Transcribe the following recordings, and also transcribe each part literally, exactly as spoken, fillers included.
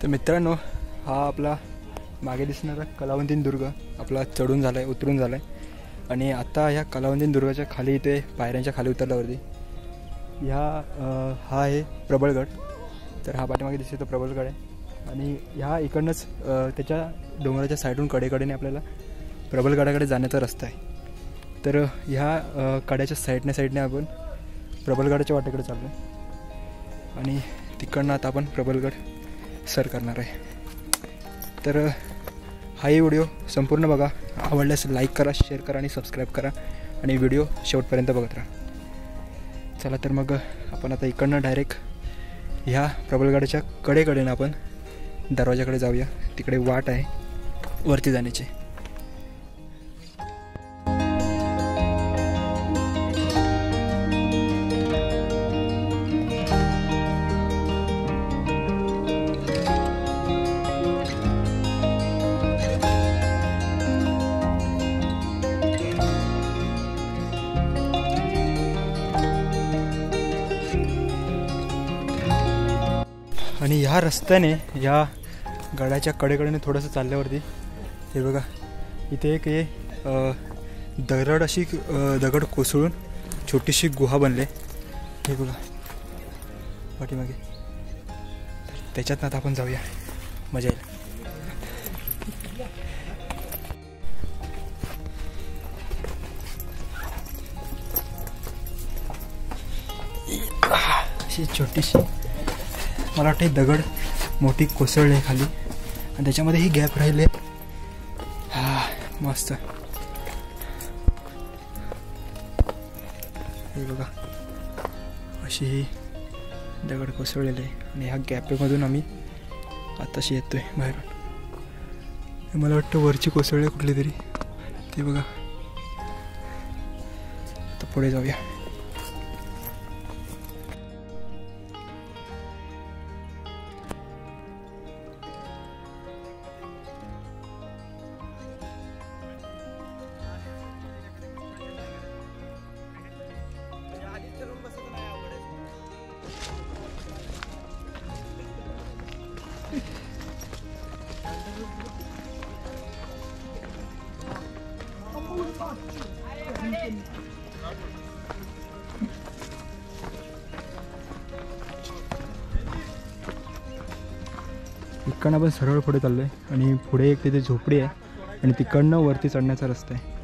तर मित्रांनो, हा आपला मागे दिसणारा कलावंतीन दुर्ग आपला चढून झाला आहे, उतरून झाला आहे. आणि आता ह्या कलावंतीन दुर्गाच्या खाली इथे पायऱ्यांच्या खाली उतरल्यावरती ह्या हा आहे प्रबळगड. तर हा पाठीमागे दिसतो तो प्रबळगड आहे. आणि ह्या इकडनंच त्याच्या डोंगराच्या साईडून कडेकडेने आपल्याला प्रबळगडाकडे जाण्याचा रस्ता आहे. तर ह्या कड्याच्या साईडने साईडने आपण प्रबळगडाच्या वाटेकडे चाललो आहे आणि तिकडनं आता आपण प्रबळगड सर करणार आहे. तर हाही व्हिडिओ संपूर्ण बघा. आवडल्यास लाईक करा, शेअर करा आणि सबस्क्राईब करा आणि व्हिडिओ शेवटपर्यंत बघत राहा. चला तर मग आपण आता इकडनं डायरेक्ट ह्या प्रबळगडाच्या कडेकडेनं आपण दरवाजाकडे जाऊया. तिकडे वाट आहे वरती जाण्याची. आणि ह्या रस्त्याने ह्या गडाच्या कडेकडेने थोडंसं चालल्यावरती हे बघा, इथे एक हे दगड अशी दगड कोसळून छोटीशी गुहा बनले. हे बघा पाठीमागे. त्याच्यात आता आपण जाऊया, मजा येईल. अशी छोटीशी मला वाटते दगड मोठी कोसळले खाली आणि त्याच्यामध्ये ही गॅप राहिले. हा मस्त. हे बघा अशी ही दगड कोसळलेले आहे आणि ह्या गॅपमधून आम्ही आताशी येतोय बाहेरून. मला वाटतं वरची कोसळले कुठली तरी. ते बघा. आता पुढे जाऊया. इकडनं आपण सरळ पुढे चाललो आहे आणि पुढे एक तिथे झोपडी आहे आणि तिकडनं वरती चढण्याचा रस्ता आहे.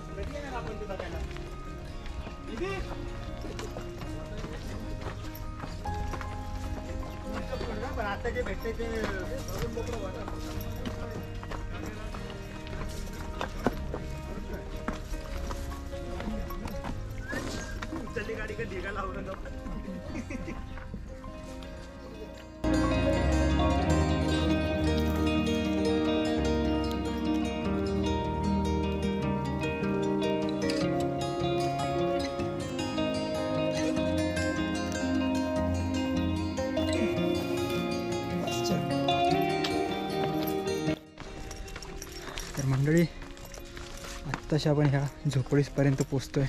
तर मंडळी, आत्ताशी आपण ह्या झोपडीपर्यंत पोचतोय.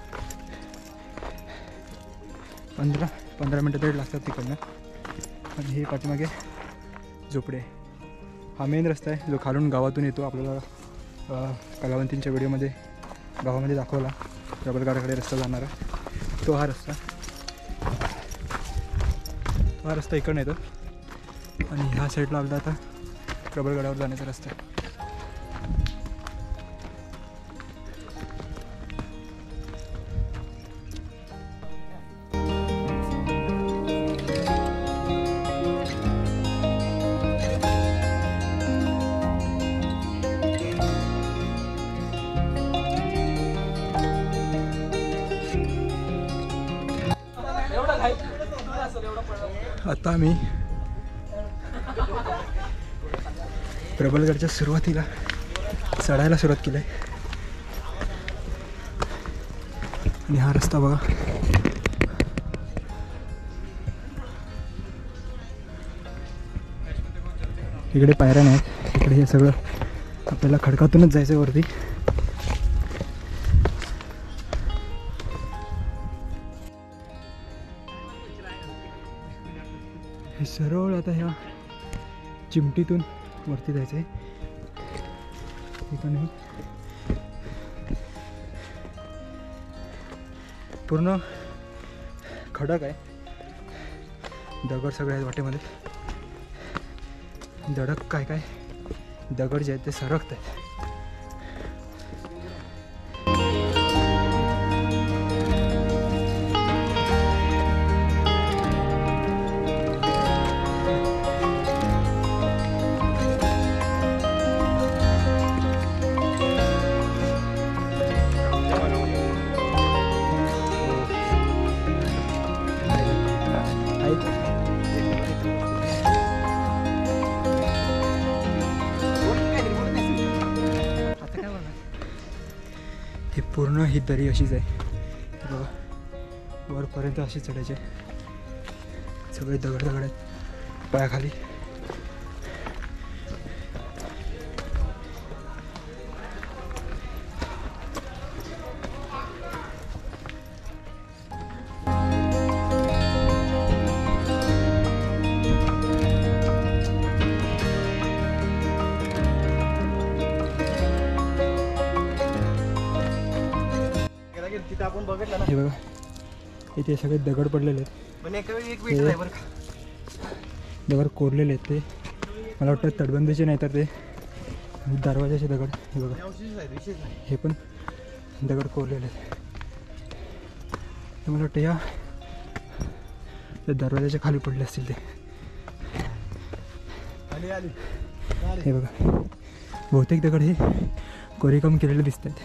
पंधरा पंधरा मिनटं तरी लागतात तिकडनं. आणि ही पाठीमागे झोपडी आहे. हा मेन रस्ता आहे जो खालून गावातून येतो. आपल्याला कलावंतींच्या व्हिडिओमध्ये गावामध्ये दाखवला प्रबळगडाकडे रस्ता जाणारा तो हा रस्ता. तो हा रस्ता इकडनं येतो आणि ह्या साईडला आपला आता प्रबळगडावर जाण्याचा रस्ता आहे. आता आम्ही प्रबळगडच्या सुरुवातीला चढायला सुरुवात केली आहे आणि हा रस्ता बघा. इकडे पायऱ्या नाहीत. इकडे हे सगळं आपल्याला खडकातूनच जायचं वरती. हे सरळ आता ह्या चिमटीतून वरती जायचं आहे. हे पण आहे पूर्ण खडक आहे, दगड सगळे आहेत वाटेमध्ये. दडक काय काय दगड जे आहेत ते सरकत आहेत. हे पूर्ण ही दरी अशीच आहे बघा, वरपर्यंत अशी चढायचे. सगळे दगड दगड आहेत पायाखाली. आपण बघितलं ना, हे बघा इथे सगळे दगड पडलेले आहेत. पण एका वेळी एक मीटर आहे बरं का. दगड कोरलेले आहेत ते, मला वाटतं तटबंदीचे नाही तर ते दरवाजाचे दगड. हे बघा हे पण दगड कोरलेले आहेत. मला वाटतं या दरवाजाच्या खाली पडले असतील ते. हे बघा बहुतेक दगड हे कोरीकाम केलेले दिसत आहेत,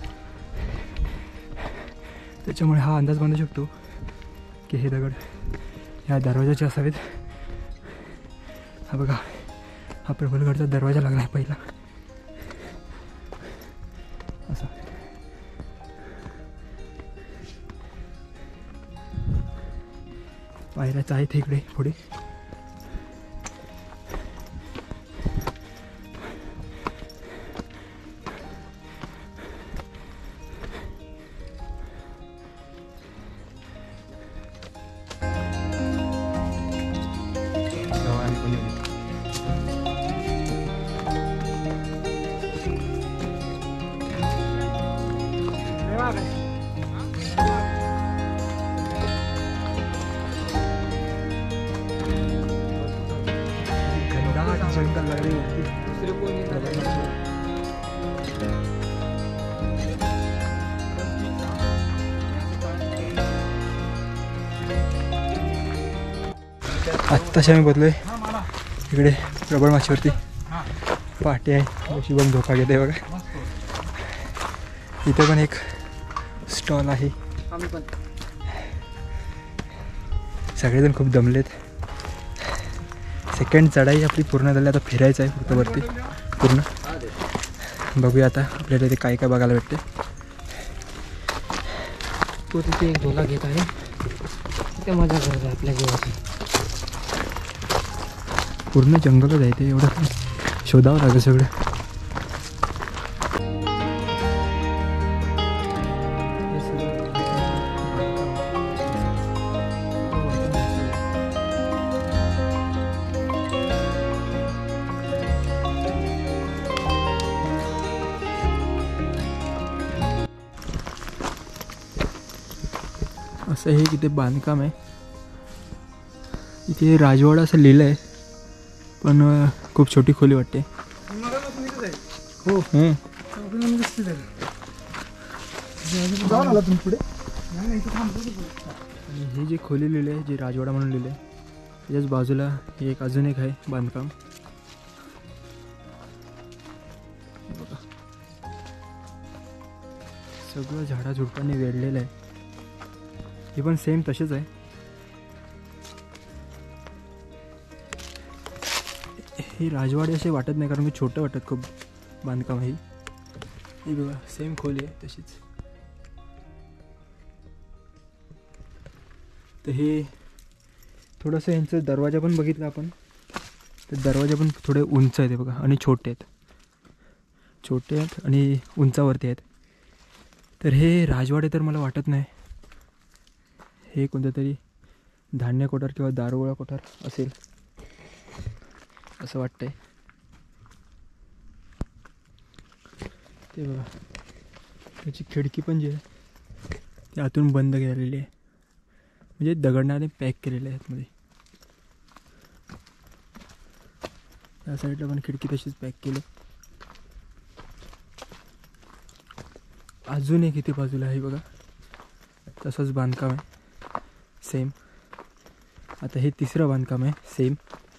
त्याच्यामुळे हा अंदाज बांधू शकतो की हे दगड ह्या दरवाजाचे असावेत. हा बघा हा प्रबलगडचा दरवाजा लागला आहे पहिला असा. पायऱ्याच आहेत इकडे पुढे. जंगल लागली होती दुसरे कोणी आत्ताशी आम्ही बदलोय इकडे प्रबळ माचीवरती. पाटी आहे अशी बघ धोका घेते बघा. इथे पण एक स्टॉल आहे. सगळेजण खूप दमलेत. सेकंड चढाई आपली पूर्ण झाली, आता फिरायचं आहे फक्त वरती पूर्ण. बघूया आता आपल्याला इथे काय काय बघायला भेटते. तो तिथे एक झोला घेत आहे, तिथे मजा करत आहे आपल्या जीवाची. पूर्ण जंगलच आहे ते, एवढं शोधावं लागेल सगळं. असं हे किती बांधकाम आहे. इथे राजवाडा असं लिहिलं आहे, पण खूप छोटी खोली वाटते. हो आणि हे जे खोली लिहिले आहे, जे राजवाडा म्हणून लिहिले आहे, त्याच्याच बाजूला हे एक अजून एक आहे बांधकाम. बघा सगळं झाडाझुडपांनी वेढलेलं आहे. हे पण सेम तसेच आहे. हे राजवाडे असे वाटत नाही, कारण की छोटं वाटत खूप बांधकाम आहे. ही बघा सेम खोली आहे तशीच. तर हे थोडंसं यांचं दरवाजा पण बघितला आपण, तर दरवाजा पण थोडे उंच आहेत बघा, आणि छोटे आहेत. छोटे आहेत आणि उंचावरती आहेत. तर हे राजवाडे तर मला वाटत नाही. हे कोणतं तरी धान्य कोठार किंवा दारुगोळा कोठार असेल. असं वाटतंय. ते बघा त्याची खिडकी पण जी आहे ती आतून बंद केलेली आहे, म्हणजे दगडाने पॅक केलेले आहेत मध्ये. या साईडला पण खिडकी तशीच पॅक केली. अजून एक इथे बाजूला आहे बघा, तसंच बांधकाम आहे सेम. आता हे तिसरं बांधकाम आहे सेम,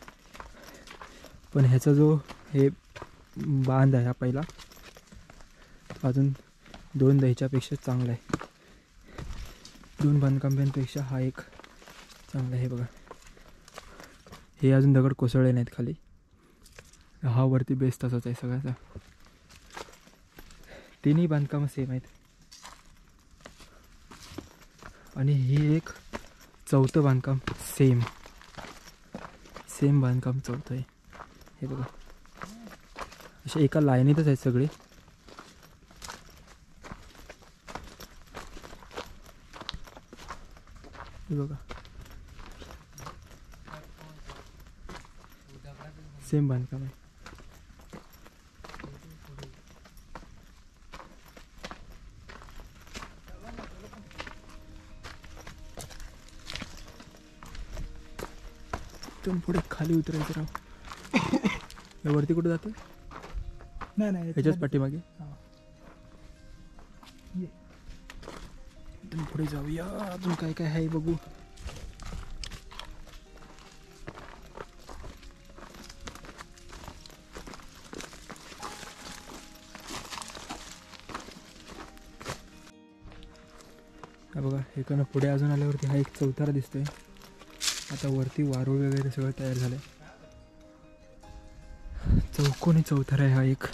पण ह्याचा जो हे बांध आहे हा पहिला अजून दोन दहीच्यापेक्षा चांगला आहे. दोन बांधकामांपेक्षा हा एक चांगला आहे बघा. हे अजून दगड कोसळले नाहीत खाली. हा वरती बेस तसाच आहे सगळ्याचा. तिन्ही बांधकामं सेम आहेत. आणि हे एक चौथं बांधकाम सेम सेम बांधकाम चौथं आहे. हे बघा असे एका लाईनीतच आहेत सगळे. हे बघा सेम बांधकाम आहे. इथून पुढे खाली उतरायचं राव. वरती कुठे जातं? नाही नाही ह्याच्याच पाठीमागे. हा. इथून पुढे जाऊया. अजून काय काय आहे बघू. हा बघा इकडनं पुढे अजून आल्यावरती हा एक चौथारा दिसतोय. आता वरती वारूळ वगैरे सगळं तयार झालंय. चौकोनी चौथारा आहे हा एक.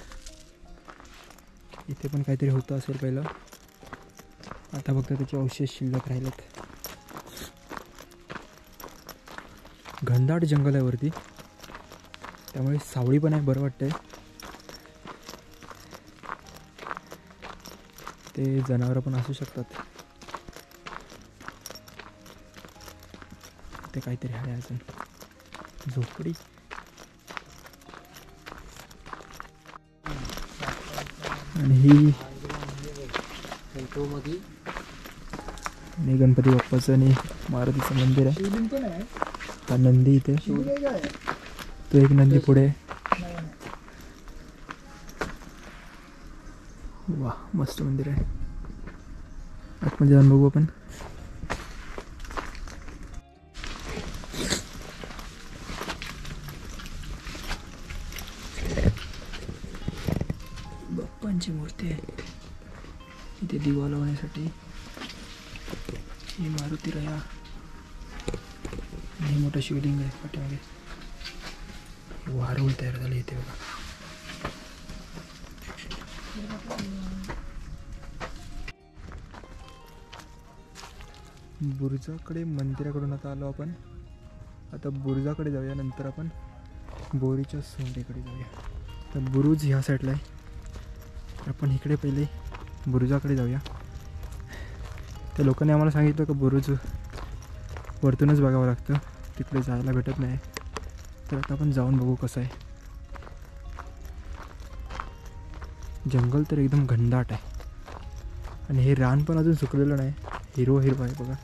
इथे पण काहीतरी होतं असेल पहिलं, आता फक्त त्याचे अवशेष शिल्लक राहिलेत. घनदाट जंगल आहे वरती, त्यामुळे सावळी पण आहे, बरं वाटतंय. ते जनावरं पण असू शकतात. ते काहीतरी आहे अजून झोपडी. आणि ही आणि गणपती बाप्पाचं आणि मारुतीचं मंदिर आहे. शिवलिंग पण आहे. हा नंदी इथे, शिवलिंग आहे. तो एक नंदी पुढे. वा मस्त मंदिर आहे. आतमध्ये जाऊन बघू आपण. बाप्पांची मूर्ती आहे इथे दिवा लावण्यासाठी. ही मारुती राया आणि मोठं शिवलिंग आहे पाठीमागे. वारूळ तयार झाले इथे बघा. बुरुजाकडे मंदिराकडून आता आलो आपण. आता बुरुजाकडे जाऊया, नंतर आपण बोरीच्या सोंडेकडे जाऊया. तर बुरुज ह्या साईडला आहे, आपण इकडे पहिले बुरुजाकडे जाऊया. त्या लोकांनी आम्हाला सांगितलं की बुरुज वरतूनच बघावं लागतं, तिकडे जायला भेटत नाही. तर आता आपण जाऊन बघू कसं आहे. जंगल तर एकदम घनदाट आहे आणि हे रान पण अजून सुकलेलं नाही, हिरवं हिरवं आहे बघा.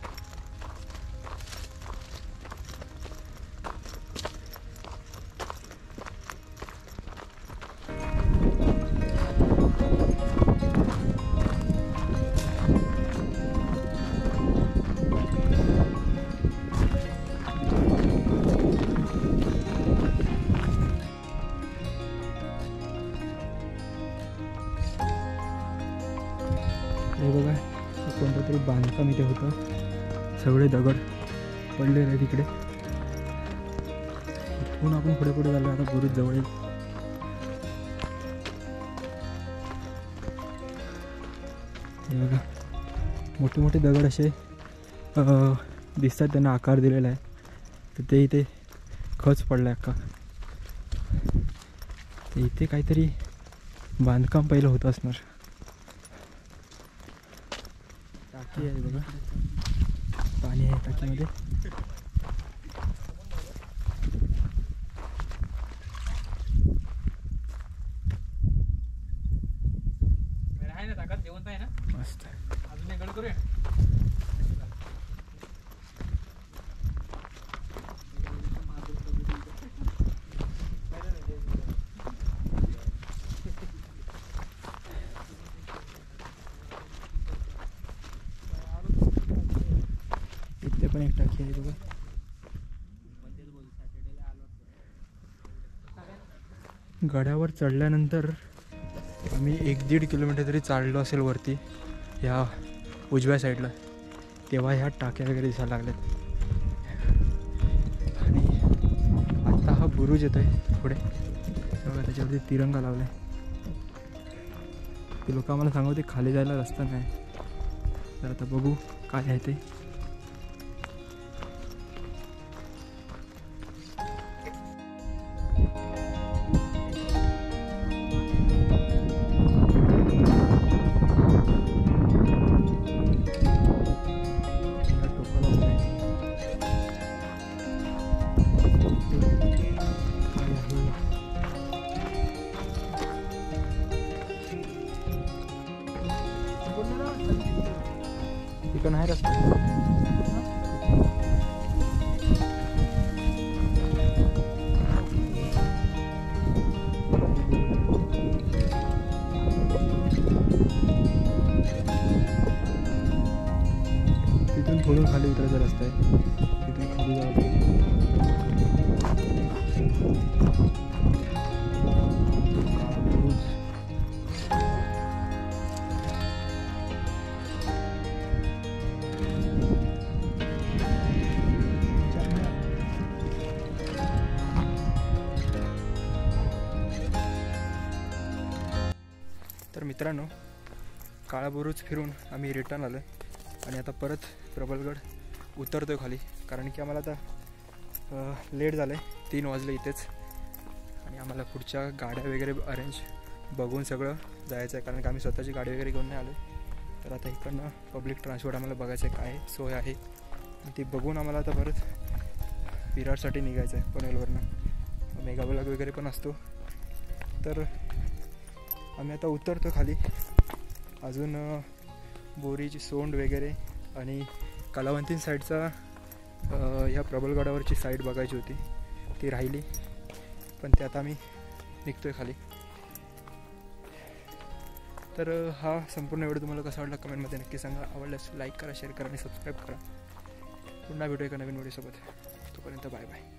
हे बघा कोणतं तरी बांधकाम इथे होतं, सगळे दगड पडले आहेत तिकडे. इथून आपण पुढे पुढे झालो. आता बुरुज जवळ येईल. हे बघा मोठे मोठे दगड असे दिसतात, त्यांना आकार दिलेला आहे. तर ते इथे खच पडला आहे अख्खा. तर इथे काहीतरी बांधकाम पहिलं होतं असणार. टाकी आहे बघा, पाणी आहे टाकीमध्ये. मस्त. इथे पण एक टाकी आहे बघा. गडावर चढल्यानंतर आम्ही एक दीड किलोमीटर तरी चाललो असेल वरती ह्या उजव्या साईडला, तेव्हा ह्या टाक्या वगैरे दिसायला लागल्यात. आणि आत्ता हा बुरुज येतो आहे पुढे बघा, त्याच्यावरती तिरंगा लावला आहे. ते लोक आम्हाला सांगत होते खाली जायला रस्ता नाही, तर आता बघू काय आहे ते. तिकडं नाही रस्ता. तिथून थोडं खाली उतरायचा रस्ता आहे, तिथून खाली जावं लागेल. तर मित्रांनो, काळा बुरुज फिरून आम्ही रिटर्न आलो आहे आणि आता परत प्रबलगड उतरतो आहे खाली, कारण की आम्हाला आता लेट झालं आहे, तीन वाजले इथेच. आणि आम्हाला पुढच्या गाड्या वगैरे अरेंज बघून सगळं जायचं आहे, कारण की आम्ही स्वतःची गाडी वगैरे घेऊन नाही आलो. तर आता इकडनं पब्लिक ट्रान्सपोर्ट आम्हाला बघायचं आहे काय सोय आहे, ती बघून आम्हाला आता परत विरारसाठी निघायचं आहे. पनवेलवरनं मेगाब्लॉग वगैरे पण असतो. तर आम्ही आता उतरतो खाली. अजून बोरीची सोंड वगैरे आणि कलावंतीन साईडचा ह्या प्रबलगडावरची साईड बघायची होती, ती राहिली, पण ते आता आम्ही निघतो आहे खाली. तर हा संपूर्ण व्हिडिओ तुम्हाला कसा वाटला कमेंटमध्ये नक्की सांगा. आवडल्यास लाईक करा, शेअर करा आणि सबस्क्राईब करा. पुन्हा भेटूया एका नवीन व्हिडिओसोबत. तोपर्यंत बाय बाय.